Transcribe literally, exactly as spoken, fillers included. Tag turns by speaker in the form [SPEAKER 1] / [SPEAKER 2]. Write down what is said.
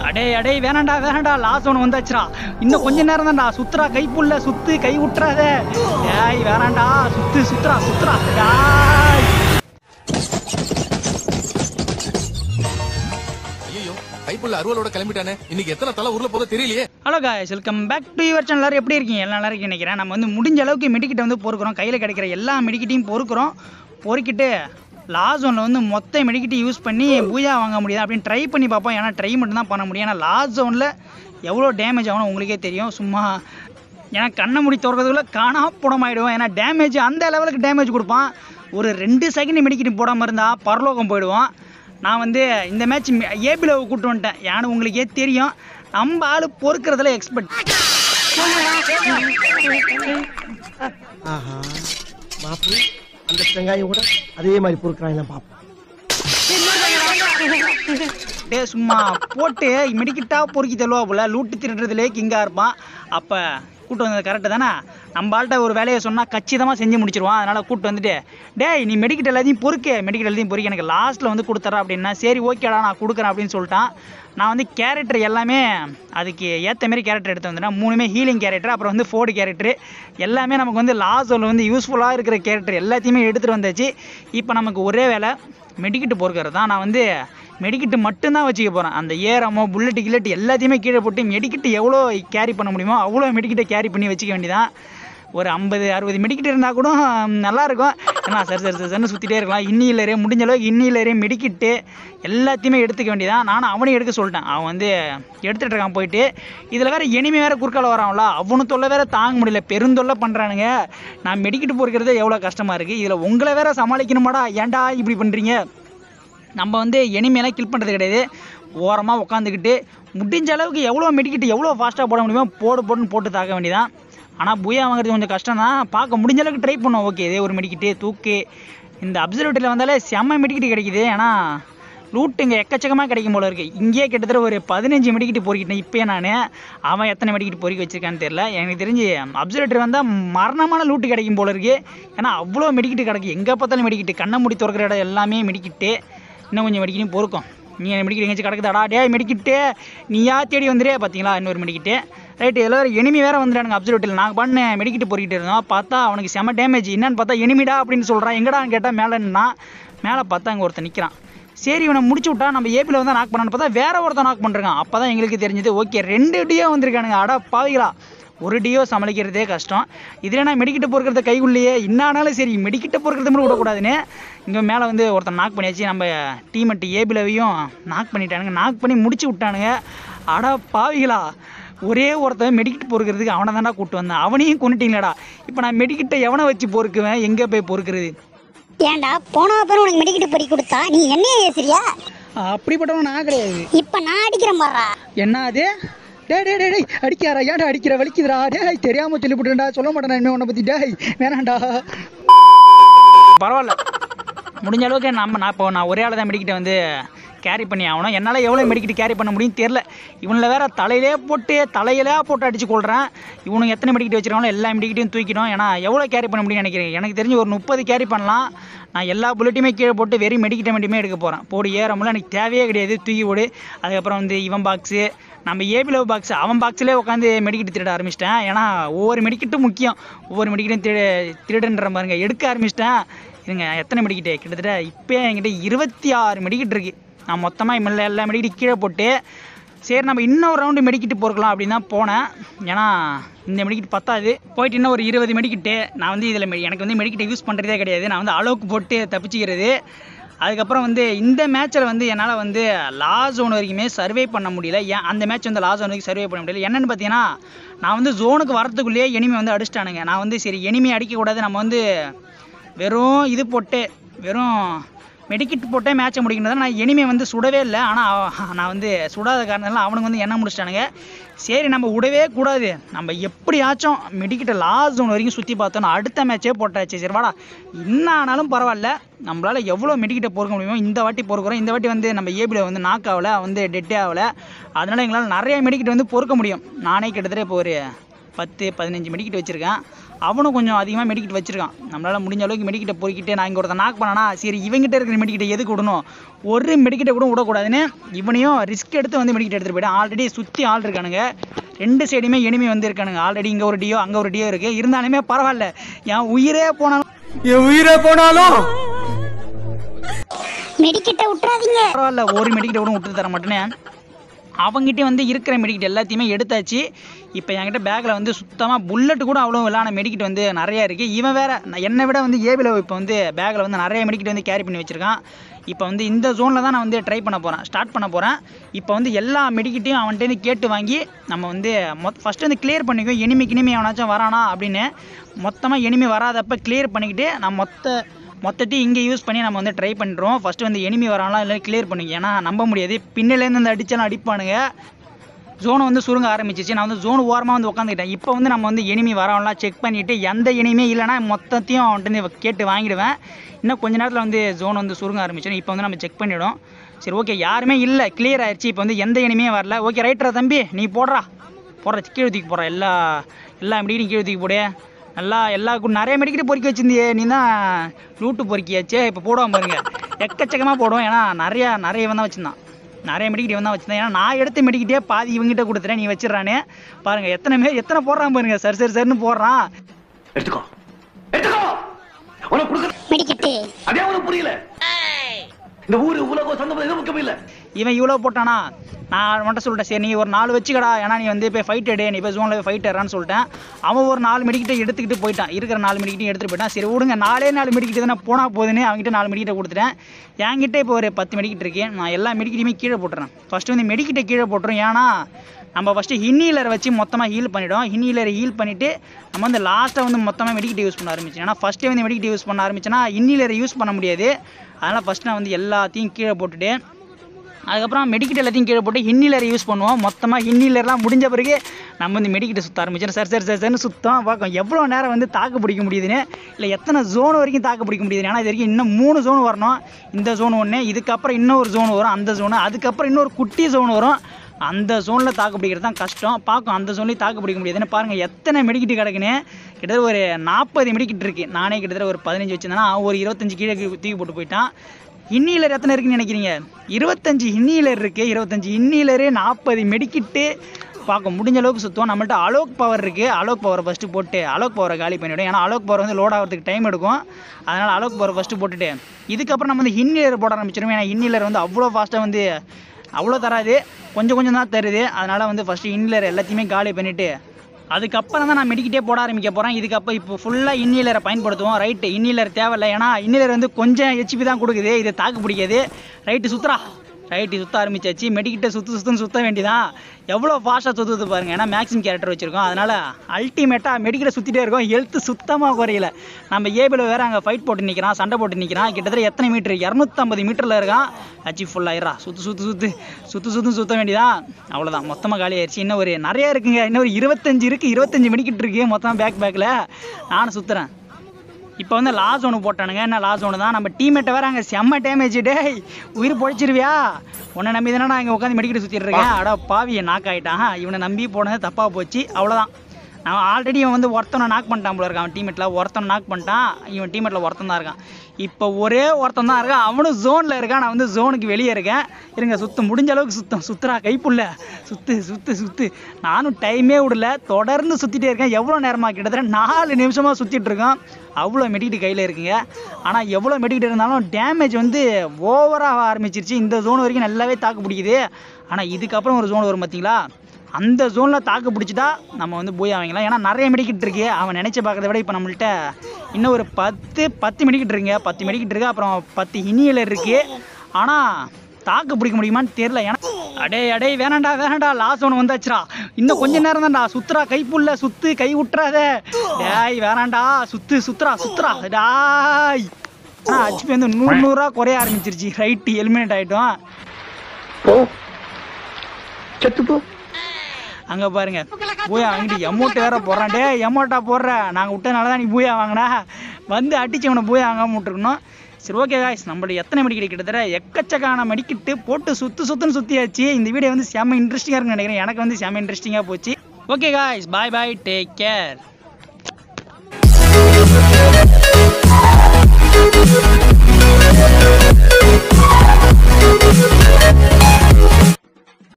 [SPEAKER 1] அடே அடே வேணாண்டா வேணாண்டா லாஸ்ட் ஒன்று வந்தாச்சுடா. இன்னும் கொஞ்ச நேரம் தான்டா. சுத்துறா கைப்புள்ள சுத்து கை விட்டுறாத. டேய் வேணாண்டா சுத்து சுத்துறா சுத்துறா.
[SPEAKER 2] ஐயோ கைப்புள்ள அறுவலோட கிளம்பிட்டானே. இன்னைக்கு எத்தனை தலை ஊர்ல போதோ தெரியலையே.
[SPEAKER 1] Hello guys, welcome back to your channel. எல்லாரும் எப்படி இருக்கீங்க? எல்லாம் நல்லா இருக்கு நினைக்கிறேன். நம்ம வந்து முடிஞ்ச அளவுக்கு மெடிக்கிட்ட வந்து பொறுக்கிறோம். கையில் கிடைக்கிற எல்லா மெடிக்கிட்டையும் பொறுக்கிறோம். பொறுக்கிட்டு லாஸ்ட் ஒன்ல வந்து மொத்த மெடிக்கிட்டு யூஸ் பண்ணி பூஜா வாங்க முடியாது அப்படின்னு ட்ரை பண்ணி பார்ப்போம். ஏன்னா ட்ரை மட்டும் தான் பண்ண முடியும். ஏன்னா லாஸ்ட் ஒன்ல எவ்வளோ டேமேஜ் ஆகணும் உங்களுக்கே தெரியும். சும்மா ஏன்னா கண்ணை முடி திறக்கிறதுக்குள்ள காணாப்படம் ஆகிடுவோம். ஏன்னா டேமேஜ் அந்த லெவலுக்கு டேமேஜ் கொடுப்பான். ஒரு ரெண்டு செகண்ட் மெடிக்கிட்டு போடாமல் இருந்தால் பரலோகம் போயிடுவோம். நான் வந்து இந்த மேட்ச் ஏபியில் கூப்பிட்டு வந்துட்டேன். ஏன்னு உங்களுக்கே தெரியும் நம்ம ஆள் பொறுக்கிறதுல எக்ஸ்பர்ட்.
[SPEAKER 3] அந்த வெங்காயம் கூட அதே மாதிரி பொறுக்கிறாங்க பாப்போம்.
[SPEAKER 1] டே சும்மா போட்டு மெடிக்கிட்டா பொறுக்கி தருவா போல லூட்டு திருடுறதுலே கிங்கா இருப்பான். அப்போ கூப்பிட்டு வந்தது கரெக்டு தானே. நம்ம ஆள்கிட்ட ஒரு வேலையை சொன்னால் கச்சிதமாக செஞ்சு முடிச்சிருவான். அதனால் கூப்பிட்டு வந்துட்டு டேய் நீ மெடிக்கிட்ட எல்லாத்தையும் பொறுக்க மெடிக்கிட்ட எல்லாத்தையும் பொறுக்க எனக்கு லாஸ்ட்டில் வந்து கொடுத்துட்றா அப்படின்னா சரி ஓகேடா நான் கொடுக்குறேன் அப்படின்னு சொல்லிட்டான். நான் வந்து கேரக்டர் எல்லாமே அதுக்கு ஏற்ற மாரி கேரக்டர் எடுத்து வந்துட்டேன். மூணுமே ஹீலிங் கேரக்டர், அப்புறம் வந்து ஃபோர்டு கேரக்டர் எல்லாமே நமக்கு வந்து லாஸ்ட்டில் வந்து யூஸ்ஃபுல்லாக இருக்கிற கேரக்டர் எல்லாத்தையுமே எடுத்துகிட்டு வந்தாச்சு. இப்போ நமக்கு ஒரே வேலை மெடிக்கிட்டு பொறுக்கிறது தான். நான் வந்து மெடிக்கிட்டு மட்டும்தான் வச்சுக்க போகிறேன். அந்த ஏரமோ புல்லட்டு கில்லட்டு எல்லாத்தையுமே கீழே போட்டு மெடிக்கிட்டு எவ்வளோ கேரி பண்ண முடியுமோ அவ்வளோ மெடிக்கிட்ட கேரி பண்ணி வச்சுக்க வேண்டியதான். ஒரு ஐம்பது அறுபது மெடிக்கிட்டு இருந்தால் கூட நல்லாயிருக்கும். ஏன்னா சரி சரி சரின்னு சுற்றிட்டே இருக்கலாம். இன்னிலரே முடிஞ்ச அளவுக்கு இன்னிலரே மெடிக்கிட்டு எல்லாத்தையுமே எடுத்துக்க வேண்டியதான். நானும் அவனையும் எடுக்க சொல்லிட்டேன். அவன் வந்து எடுத்துகிட்டு இருக்கான் போயிட்டு. இதில் வேறு எனிமே வேறு குறுக்கால வரான்ல, அவனு தொல்லை வேறு தாங்க முடியல, பெருந்தொல்லை பண்ணுறானுங்க. நான் மெடிக்கிட்டு பொறுக்கிறதே எவ்வளோ கஷ்டமாக இருக்குது. இதில் உங்களை வேற சமாளிக்கணுமாடா, ஏன்டா இப்படி பண்ணுறீங்க? நம்ம வந்து எனிமையெல்லாம் கில் பண்ணுறது கிடையாது. ஓரமாக உட்காந்துக்கிட்டு முடிஞ்ச அளவுக்கு எவ்வளோ மெடிக்கிட்டு எவ்வளோ ஃபாஸ்ட்டாக போட முடியுமோ போடு போட்டுன்னு போட்டு தாக்க வேண்டியதான். ஆனால் பூயா வாங்குறது கொஞ்சம் கஷ்டம் தான். பார்க்க முடிஞ்ச அளவுக்கு ட்ரை பண்ணுவோம். ஓகே இதே ஒரு மெடிக்கிட்டு தூக்கு. இந்த அப்சர்வேட்டரியில் வந்தாலே செம்ம மெடிக்கிட்டு கிடைக்குது. ஏன்னா லூட்டு இங்கே எக்கச்சக்கமாக கிடைக்கும் போல இருக்குது. இங்கேயே கிட்டத்தட்ட ஒரு பதினஞ்சு மெடிக்கிட்டு பொறிக்கிட்டேன் இப்போயே நான். அவன் எத்தனை மெடிக்கிட்டு பொறிக்க வச்சிருக்கான்னு தெரியல. எனக்கு தெரிஞ்சு அப்சர்வேட்டரி வந்தால் மரணமான லூட்டு கிடைக்கும் போல இருக்குது. ஏன்னா அவ்வளோ மெடிக்கிட்டு கிடைக்கும். எங்கே பார்த்தாலும் மெடிக்கிட்டு, கண்ணை மூடி திறக்கிற இடம் எல்லாமே மெடிக்கிட்டு. இன்னும் கொஞ்சம் மெடிக்கிட்டும் பொறுக்கும். நீ மெடிக்கிட்டு எங்கேயாச்சும் கிடக்குதாடா டே மெடிக்கிட்டு நீயா தேடி வந்துடே. பார்த்தீங்களா இன்னொரு மெடிக்கிட்டு. ரைட்டு எல்லோரும் எனிமி வேறு வந்துட்டானுங்க அப்சர்வேட்டரில். நாங்கள் பண்ண மெடிக்கிட்டு பொறிக்கிட்டு இருந்தோம். பார்த்தா அவனுக்கு செம டேமேஜ். என்னன்னு பார்த்தா எனிமிடா அப்படின்னு சொல்கிறான். எங்கடான்னு கேட்டால் மேலேன்னா மேலே பார்த்தா அங்கே ஒருத்தன் நிற்கிறான். சரி இவனை முடிச்சு விட்டா நம்ம ஏபியில் வந்து நாக் பண்ணான்னு பார்த்தா வேற ஒருத்தன் நாக் பண்ணுறான். அப்போ தான் எங்களுக்கு தெரிஞ்சது ஓகே ரெண்டு டியோ வந்திருக்கானுங்க. அடா பாவிகளா, ஒரு டியோ சமாளிக்கிறதே கஷ்டம். இதில் நான் மெடிக்கிட்ட பொறுக்கிறத கைக்குள்ளேயே இன்னானாலும் சரி மெடிக்கிட்ட பொறுக்கிறது மட்டும் விடக்கூடாதுன்னு இங்கே மேலே வந்து ஒருத்தன் நாக் பண்ணியாச்சு. நம்ம டீமெட்டு ஏபிலவையும் நாக் பண்ணிட்டானுங்க. நாக் பண்ணி முடிச்சு விட்டானுங்க. அடா பாவிகளா, ஒரே ஒருத்தன் மெடிக்கிட்டு பொறுக்கிறதுக்கு அவனை தானே கூப்பிட்டு வந்தேன். அவனையும் கொண்டுட்டீங்களாடா. இப்போ நான் மெடிக்கிட்ட எவனை வச்சு பொறுக்குவேன், எங்கே போய் பொறுக்கிறது?
[SPEAKER 4] ஏண்டா போன அப்புறம் உனக்கு மெடிக்கிட்டு பொறி கொடுத்தா நீ என்னையே ஏசுறியா?
[SPEAKER 1] அப்படிப்பட்டவன் நான் கிடையாது.
[SPEAKER 4] இப்போ நான் அடிக்கிறேன் பாரா.
[SPEAKER 1] என்ன அது? டே டே டே டேய் அடிக்காரா? ஏன்டா அடிக்கிற? வலிக்குதுடா. டேய் தெரியாமல் சொல்லிவிட்டுடா, சொல்ல மாட்டேன் இனிமேல் உன்னை பற்றி. டேய் வேணாண்டா. பரவாயில்ல முடிஞ்ச அளவுக்கு நம்ம நான் இப்போ நான் ஒரே ஆள் தான் மெடிக்கிட்ட வந்து கேரி பண்ணி ஆகணும். என்னால் எவ்வளோ மெடிக்கிட்டு கேரி பண்ண முடியும் தெரில. இவனில் வேறு தலையிலே போட்டு தலையிலே போட்டு அடித்து கொள்கிறேன். இவனுக்கு எத்தனை மெடிக்கிட்டு வச்சுருக்காங்களோ எல்லா மெடிக்கிட்டையும் தூக்கிடும். ஏன்னா எவ்வளோ கேரி பண்ண முடியும்னு நினைக்கிறேன். எனக்கு தெரிஞ்சு ஒரு முப்பது கேரி பண்ணலாம். நான் எல்லா புல்லட்டையுமே கீழே போட்டு வெறும் மெடிக்கிட்ட மட்டுமே எடுக்க போகிறேன். போடு ஏறமுள்ள எனக்கு தேவையே கிடையாது, தூக்கி போடு. அதுக்கப்புறம் வந்து இவன் பாக்ஸு நம்ம ஏபிலோ பாக்ஸ் அவன் பாக்ஸ்லேயே உட்காந்து மெடிக்கிட்டு திருட ஆரம்பிச்சிட்டேன். ஏன்னா ஒவ்வொரு மெடிக்கிட்டும் முக்கியம். ஒவ்வொரு மெடிக்கிட்டும் திரு திருடுன்ற பாருங்க எடுக்க ஆரம்பிச்சிட்டேன். இதுங்க எத்தனை மெடிக்கிட்டு கிட்டத்தட்ட இப்போ என்கிட்ட இருபத்தி ஆறு மெடிக்கிட்டு இருக்குது. நான் மொத்தமாக இம்மில்ல எல்லா மெடிக்கிட்டு கீழே போட்டு சரி நம்ம இன்னொரு ரவுண்டு மெடிக்கிட்டு பொறுக்கலாம் அப்படின்னு தான் போனேன். ஏன்னா இந்த மெடிக்கிட்டு பத்தாது. போயிட்டு இன்னும் ஒரு இருபது மெடிக்கிட்டு நான் வந்து இதில் எனக்கு வந்து மெடிக்கிட்ட யூஸ் பண்ணுறதே கிடையாது. நான் வந்து அளவுக்கு போட்டு தப்பிச்சிக்கிறது. அதுக்கப்புறம் வந்து இந்த மேட்ச்சில் வந்து என்னால் வந்து லாஸ்ட் ஜோன் வரைக்குமே சர்வே பண்ண முடியல. ஏன் அந்த மேட்ச் வந்து லாஸ்ட் ஜோன் வரைக்கும் சர்வே பண்ண முடியல என்னென்னு பார்த்தீங்கன்னா, நான் வந்து ஜோனுக்கு வரத்துக்குள்ளேயே எனிமி வந்து அடிச்சிட்டானுங்க. நான் வந்து சரி எனிமி அடிக்கக்கூடாது, நம்ம வந்து வெறும் இது போட்டு வெறும் மெடிக்கிட் போட்டே மேட்சை முடிக்கணும். நான் எனிமே வந்து சுடவே இல்லை. ஆனால் நான் வந்து சுடாத காரணத்தில் அவனுக்கு வந்து என்ன முடிச்சிட்டானுங்க. சரி நம்ம விடவே கூடாது, நம்ம எப்படியாச்சும் மெடிக்கிட்ட லாஸ்ட் ஜோன் வரைக்கும் சுற்றி பார்த்தோன்னா அடுத்த மேட்சே போட்டாச்சு. சரி வாடா என்ன ஆனாலும் பரவாயில்ல, நம்மளால் எவ்வளோ மெடிக்கிட்ட பொறுக்க முடியுமோ இந்த வாட்டி பொறுக்கிறோம். இந்த வாட்டி வந்து நம்ம ஏபியில் வந்து நாக் ஆகலை, வந்து டெட்டே ஆகலை. அதனால் எங்களால் நிறைய மெடிக்கிட்ட வந்து பொறுக்க முடியும். நானே கிட்டத்தட்ட இப்போ ஒரு பத்து பதினஞ்சு மெடிக்கிட்டு வச்சுருக்கேன். அவனும் கொஞ்சம் அதிகமாக மெடிக்கிட் வச்சிருக்கான். நம்மளால் முடிஞ்ச அளவுக்கு மெடிக்கிட்ட பொறுக்கிட்டு நான் இங்கே ஒருத்தன் நாக் பண்ணனா சரி இவங்கிட்ட இருக்கிற மெடிக்கிட்ட எதுக்கு விடணும், ஒரு மெடிக்கிட்ட கூட விடக்கூடாதுன்னு இவனையும் ரிஸ்க் எடுத்து வந்து மெடிக்கிட்ட எடுத்துகிட்டு போயிட்டேன். ஆல்ரெடி சுற்றி ஆள் இருக்கானுங்க, ரெண்டு சைடுமே எனிமி வந்து இருக்கானுங்க. ஆல்ரெடி இங்கே ஒரு டியோ அங்கே ஒரு டியோ இருக்குது. இருந்தாலுமே பரவாயில்ல, என் உயிரே போனாலும்
[SPEAKER 3] என் உயிரே போனாலும்
[SPEAKER 4] மெடிக்கிட்ட விட்டுறாதீங்க.
[SPEAKER 1] பரவாயில்ல, ஒரு மெடிக்கிட்ட கூட விட்டு தர மாட்டேன்னு அவங்ககிட்ட வந்து இருக்கிற மெடிக்கிட் எல்லாத்தையுமே எடுத்தாச்சு. இப்போ என்கிட்ட பேக்கில் வந்து சுத்தமாக புல்லட் கூட அவ்வளோ இல்லான மெடிக்கிட் வந்து நிறையா இருக்குது. இவன் வேறு என்னை விட வந்து ஏபியில் இப்போ வந்து பேக்கில் வந்து நிறைய மெடிக்கிட் வந்து கேரி பண்ணி வச்சுருக்கான். இப்போ வந்து இந்த ஜோனில் தான் நான் வந்து ட்ரை பண்ண போகிறேன், ஸ்டார்ட் பண்ண போகிறேன். இப்போ வந்து எல்லா மெடிக்கிட்டையும் அவன்கிட்ட கேட்டு வாங்கி நம்ம வந்து மொத் ஃபஸ்ட்டு வந்து கிளியர் பண்ணிக்குவோம். எனிமிக்கு இனிமே அவனாச்சும் வரானா அப்படின்னு மொத்தமாக எனிமி வராதப்போ கிளியர் பண்ணிக்கிட்டு நான் மொத்த மொத்தட்டி இங்கே யூஸ் பண்ணி நம்ம வந்து ட்ரை பண்ணுறோம். ஃபஸ்ட்டு வந்து எனிமி வரானா இல்லை கிளியர் பண்ணிக்க, ஏன்னா நம்ப முடியாது, பின்னிலேருந்து அந்த அடித்தாலும் அடிப்பானுங்க. ஜோனை வந்து சுருங்க ஆரம்பிச்சிச்சு. நான் வந்து ஜோன் ஓரமாக வந்து உட்காந்துக்கிட்டேன். இப்போ வந்து நம்ம வந்து எனிமி வரவன்லாம் செக் பண்ணிவிட்டு எந்த எனிமே இல்லைனா மொத்தத்தையும் அவன்கிட்ட கேட்டு வாங்கிடுவேன். இன்னும் கொஞ்ச நேரத்தில் வந்து ஜோன் வந்து சுருங்க ஆரம்பிச்சிடும். இப்போ வந்து நம்ம செக் பண்ணிவிடும். சரி ஓகே, யாருமே இல்லை, கிளியர் ஆயிடுச்சு. இப்போ வந்து எந்த எனிமே வரல. ஓகே ரைட்டரா தம்பி, நீ போடுறா போடுற கீழே தூக்கி போடுற, எல்லா எல்லா மெடிக்கிட்டும் கீழே தூக்கி போடு. நல்லா எல்லா நிறைய மெடிக்கிட்டு பொறுக்கி வச்சிருந்தியே, நீ தான் லூட்டு பொறுக்கியாச்சே. இப்போ போடுவான் பாருங்க, எக்கச்சக்கமாக போடுவோம். ஏன்னா நிறையா நிறைய தான் வச்சுருந்தான், நிறைய மெடிக்கிட்டே வந்தால் வச்சுருந்தேன். ஏன்னா நான் எடுத்து மெடிக்கிட்டே பாதி இவங்ககிட்ட கொடுத்துறேன், நீ வச்சிடறானே பாருங்கள். எத்தனை பேர் எத்தனை போடுறான் பாருங்க, சரி சரி சரின்னு போடுறான்.
[SPEAKER 3] எடுத்துக்கோ எடுத்துக்கோ
[SPEAKER 4] மெடிக்கிட்டு
[SPEAKER 3] அதே உனக்கு புரியல. இந்த ஊரு உலகம் சந்தம் எதுவும் முக்கியம் இல்லை.
[SPEAKER 1] இவன் இவ்வளோ போட்டானா, நான் மட்டும் சொல்லிட்டேன் சரி நீ ஒரு நாலு வச்சுக்கடா, ஏன்னா நீ வந்து போய் ஃபைட் எடு, நீ போய் ஜோனில் போய் ஃபைட் எடுறான்னு சொல்லிட்டேன். அவன் ஒரு நாலு மெடிக்கிட்ட எடுத்துக்கிட்டு போயிட்டான், இருக்கிற நாலு மெடிக்கிட்டையும் எடுத்துகிட்டு போயிட்டான். சரி விடுங்க, நாலே நாலு மெடிக்கிட்டு தானே போனால் போதுன்னு அவங்ககிட்ட நாலு மெடிக்கிட்ட கொடுத்துட்டேன். என்கிட்ட இப்போ ஒரு பத்து மெடிக்கிட்டு இருக்கேன். நான் எல்லா மெடிக்கிட்டையுமே கீழே போட்டுறேன். ஃபஸ்ட்டு வந்து மெடிக்கிட்ட கீழே போட்டுரும், ஏன்னா நம்ம ஃபஸ்ட்டு ஹின்னீலரை வச்சு மொத்தமாக ஹீல் பண்ணிவிடும். ஹின்னீலரை ஹீல் பண்ணிவிட்டு நம்ம வந்து லாஸ்ட்டாக வந்து மொத்தமாக மெடிக்கிட்ட யூஸ் பண்ண ஆரம்பிச்சேன். ஏன்னா ஃபஸ்ட்டே வந்து மெடிக்கிட்ட யூஸ் பண்ண ஆரம்பிச்சேன்னா ஹின்னீலரை யூஸ் பண்ண முடியாது. அதனால் ஃபஸ்ட்டு நான் வந்து எல்லாத்தையும் கீழே போட்டுட்டு அதுக்கப்புறம் மெடிக்கிட் எல்லாத்தையும் கீழே போட்டு ஹின்னீலரை யூஸ் பண்ணுவோம். மொத்தமாக ஹின்னீலர்லாம் முடிஞ்ச பிறகு நம்ம வந்து மெடிக்கிட்ட சுற்ற ஆரம்பிச்சோம். சரி சரி சரி சரின்னு சுத்தம் பார்க்கும் எவ்வளோ நேரம் வந்து தாக்கு பிடிக்க முடியுதுன்னு, இல்லை எத்தனை ஜோன் வரைக்கும் தாக்கு பிடிக்க முடியுது. ஏன்னா இது வரைக்கும் இன்னும் மூணு ஜோன் வரணும். இந்த ஜோன் ஒன்று, இதுக்கப்புறம் இன்னொரு ஜோன் வரும், அந்த ஜோனு, அதுக்கப்புறம் இன்னொரு குட்டி ஜோன் வரும். அந்த ஜோனில் தாக்கு பிடிக்கிறது தான் கஷ்டம். பார்க்கும் அந்த ஜோன்லேயும் தாக்கு பிடிக்க முடியாதுன்னு பாருங்கள். எத்தனை மெடிக்கிட்டு கிடக்குன்னு கிட்டத்தட்ட ஒரு நாற்பது மெடிக்கிட்டு இருக்குது. நானே கிட்டத்தட்ட ஒரு பதினஞ்சு வச்சுருந்தேன்னா ஒரு இருபத்தஞ்சு கீழே தூக்கி போட்டு போயிட்டான். ஹின்னீலர் எத்தனை இருக்குன்னு நினைக்கிறீங்க? இருபத்தஞ்சு ஹின்னீலர் இருக்குது. இருபத்தஞ்சு ஹின்னீலரு, நாற்பது மெடிக்கிட்டு. பார்க்க முடிஞ்ச அளவுக்கு சுற்றுவோம். நம்மள்ட்ட அலோக் பவர் இருக்குது. அலோக் பவரை ஃபஸ்ட்டு போட்டு அலோக் பவரை காலி பண்ணிவிடும். ஏன்னா அலோக் பவர் வந்து லோட் ஆகிறதுக்கு டைம் எடுக்கும். அதனால் அலோக் பவரை ஃபஸ்ட்டு போட்டுட்டு இதுக்கப்புறம் நம்ம வந்து ஹின்னீலர் போட ஆரம்பிச்சிடும். ஏன்னா ஹின்னீலர் வந்து அவ்வளோ ஃபாஸ்ட்டாக வந்து அவ்வளோ தராது, கொஞ்சம் கொஞ்சம் தான் தருது. அதனால் வந்து ஃபஸ்ட்டு ஹின்னீலர் எல்லாத்தையுமே காலி பண்ணிவிட்டு அதுக்கப்புறம் தான் நான் மெடிக்கிட்டே போட ஆரம்பிக்க போகிறேன். இதுக்கப்புறம் இப்போ ஃபுல்லாக ஹின்னீலரை பயன்படுத்துவோம். ரைட்டு, ஹின்னீலர் தேவையில்லை, ஏன்னா ஹின்னீலர் வந்து கொஞ்சம் ஹெச்பி தான் கொடுக்குது, இது தாக்கு பிடிக்காது. ரைட்டு சுற்றுறா, ரைட்டு சுற்ற ஆரம்பிச்சாச்சு. மெடிக்கிட்ட சுற்று சுற்றுன்னு சுற்ற வேண்டியதான். எவ்வளோ ஃபாஸ்ட்டாக சுற்றுது பாருங்கள். ஏன்னா மேக்ஸிமம் கேரக்டர் வச்சுருக்கோம், அதனால் அல்டிமேட்டாக மெடிக்கிட்ட சுற்றிட்டே இருக்கும். ஹெல்த்து சுத்தமாக குறையில. நம்ம ஏபியில் வேறு அங்கே ஃபைட் போட்டு நிற்கிறான், சண்டை போட்டு நிற்கிறான். கிட்டத்தட்ட எத்தனை மீட்ரு, இரநூத்தம்பது மீட்டரில் இருக்கான். அச்சு ஃபுல்லாயிரா, சுற்று சுற்று சுற்று சுற்று சுற்று சுற்ற வேண்டியதான். அவ்வளோதான், மொத்தமாக காலி ஆயிடுச்சு. இன்னும் ஒரு நிறையா இருக்குங்க, இன்னும் ஒரு இருபத்தஞ்சு இருக்குது. இருபத்தஞ்சு மெடிக்கிட்டு இருக்குது மொத்தமாக பேக் பேக்கில். நானும் சுற்றுறேன். இப்போ வந்து லாஸ் ஒன்று போட்டானுங்க. என்ன லாஸ் ஒன்று தான், நம்ம டீமேட்டை வேறு அங்கே செம்ம டேமேஜ். டேய் உயிர் பொழிச்சிருவியா, உன்னை நம்பி தானே நான் இங்கே உட்காந்து மெடிக்கிட்டு சுற்றிட்டு இருக்கேன். அடா பாவியை நாக் ஆகிட்டான். இவனை நம்பி போனது தப்பாக போச்சு, அவ்வளோதான். நான் ஆல்ரெடி இவன் வந்து ஒருத்தனை நாக் பண்ணிட்டான் போல இருக்கான். அவன் டீமேட்டில் ஒருத்தனை நாக் பண்ணிட்டான், இவன் டீமேட்டில் ஒருத்தன் தான் இருக்கான். இப்போ ஒரே ஒருத்தன் தான் இருக்கான், அவனும் ஜோனில் இருக்கான். நான் வந்து ஜோனுக்கு வெளியே இருக்கேன். இருங்க சுத்தம் முடிஞ்ச அளவுக்கு சுத்தம் சுற்றுறா கைப்புள்ள, சுற்று சுற்று சுற்று. நானும் டைமே விடல, தொடர்ந்து சுற்றிட்டே இருக்கேன். எவ்வளோ நேரமாக, கிட்டத்தட்ட நாலு நிமிஷமாக சுற்றிட்டு இருக்கோம். அவ்வளோ மெடிக்கிட்டு கையில் இருக்குங்க. ஆனால் எவ்வளோ மெடிக்கிட்டு இருந்தாலும் டேமேஜ் வந்து ஓவராக ஆரம்பிச்சிருச்சு. இந்த ஜோன் வரைக்கும் நல்லாவே தாக்கு பிடிக்குது. ஆனால் இதுக்கப்புறம் ஒரு ஜோன் வரும் பார்த்தீங்களா, அந்த ஜோனில் தாக்கு பிடிச்சிட்டா நம்ம வந்து போய் வாங்கிக்கலாம். ஏன்னா நிறைய மெடிக்கிட்டு இருக்கு. அவன் நினச்சி பார்க்கறத விட இப்போ நம்மள்கிட்ட இன்னும் ஒரு பத்து பத்து மெடிக்கிட்டு இருக்குங்க. பத்து மெடிக்கிட்டு இருக்கு, அப்புறம் பத்து ஹின்னீலர் இருக்குது. ஆனால் தாக்கு பிடிக்க முடியுமான்னு தெரில. ஏன்னா அடே அடே வேணாண்டா வேணாண்டா, லாஸ் ஒன்று வந்தாச்சுரா. இன்னும் கொஞ்ச நேரம் தான்டா, சுற்றுறா கைப்புள்ள, சுற்று கை விட்டுறாத. டேய் வேணாண்டா, சுற்று சுற்றுறா சுற்றுறா டாய். ஆனால் ஹெச்பி வந்து நூறு நூறுரூவா குறைய ஆரம்பிச்சிருச்சு. ரைட்டு, எலிமினேட் ஆகிட்டோம். அங்கே பாருங்க பூயா வாங்கிட்டு எமௌண்ட் வேற போடுறான். டே எமௌண்ட்டா போடுற, நாங்கள் விட்டதுனால தான் நீ பூயா வாங்கினா, வந்து அடிச்சவனை பூயா வாங்காம விட்டுருக்கணும். சரி ஓகே காய்ஸ், நம்மளுடைய எத்தனை மெடிக்கிட்டு கிட்டத்தட்ட எக்கச்சக்கான மெடிக்கிட்டு போட்டு சுற்று சுற்றுன்னு சுற்றியாச்சு. இந்த வீடியோ வந்து செம்ம இன்ட்ரெஸ்டிங்காக இருக்குன்னு நினைக்கிறேன். எனக்கு வந்து செம்ம இன்ட்ரெஸ்டிங்காக போச்சு. Okay guys, bye bye, take care.
[SPEAKER 5] Thank you.